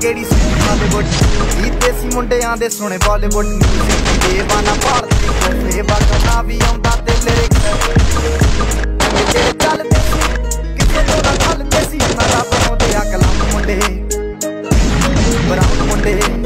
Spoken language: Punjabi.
ਕਿਹੜੀ ਸੀ ਬਾਲੀਵੁੱਡ ਗੀਤ ਦੇਸੀ ਮੁੰਡਿਆਂ ਦੇ ਸੁਣੇ ਬਾਲੀਵੁੱਡ ਮਿਊਜ਼ਿਕ ਦੇਵਾਨਾ ਭਾਰਤੀ ਕੋਫੇ ਬਾਗਨਾ ਵੀ ਆਉਂਦਾ ਤੇ ਲਿਰਿਕਸ ਜਿਹੜੇ ਚੱਲਦੇ ਸੀ ਕਿਸੇ ਤੋਂ ਨਾ ਚੱਲਦੇ ਸੀ ਉਹਨਾਂ ਦਾ ਬਣਾਉਂਦੇ ਆ ਕਲਾਮ ਮੁੰਡੇ ਬਰਾਉਨ ਮੁੰਡੇ